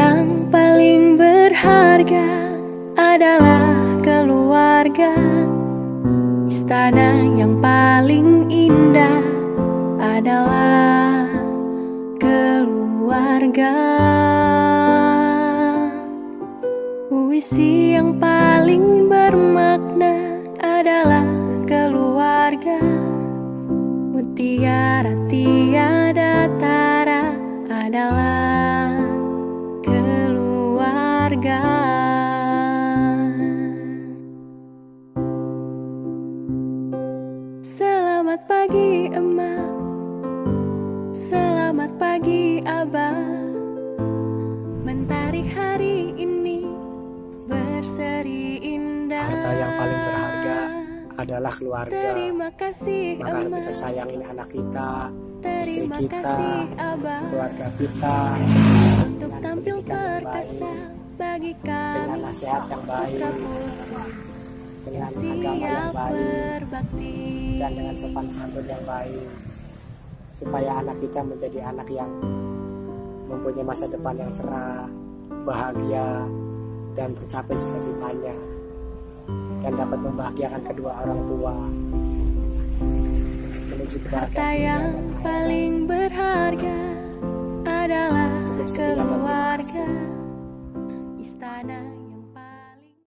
yang paling berharga adalah keluarga. Istana yang paling indah adalah keluarga. Puisi yang paling bermakna adalah keluarga. Mutiara tiada tara adalah keluarga. Selamat pagi emak, selamat pagi abah. Mentari hari ini berseri indah. Harta yang paling berharga adalah keluarga. Terima kasih maka emak, kita sayangin anak kita, istri terima kita, kasih abah, keluarga kita untuk dengan tampil pendidikan yang perkasa baik, bagi dengan kami nasihat yang baik, putra-putri dengan yang agama yang siap baik, berbakti, dan dengan sopan santun yang baik, supaya anak kita menjadi anak yang mempunyai masa depan yang cerah, bahagia, dan tercapai cita-citanya, dan dapat membahagiakan kedua orang tua menuju kebahagiaan. Harta yang paling berharga adalah keluarga. Istana